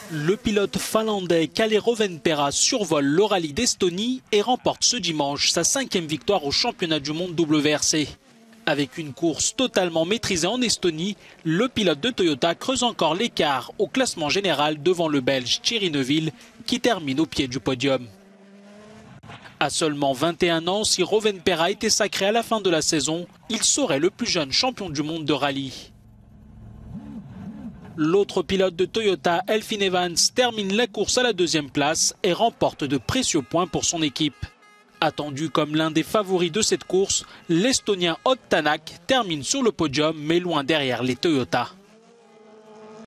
Le pilote finlandais Kalle Rovanperä survole le rallye d'Estonie et remporte ce dimanche sa 5e victoire au championnat du monde WRC. Avec une course totalement maîtrisée en Estonie, le pilote de Toyota creuse encore l'écart au classement général devant le Belge Thierry Neuville qui termine au pied du podium. À seulement 21 ans, si Rovanperä était sacré à la fin de la saison, il serait le plus jeune champion du monde de rallye. L'autre pilote de Toyota, Elfyn Evans, termine la course à la 2e place et remporte de précieux points pour son équipe. Attendu comme l'un des favoris de cette course, l'Estonien Ott Tänak termine sur le podium mais loin derrière les Toyota.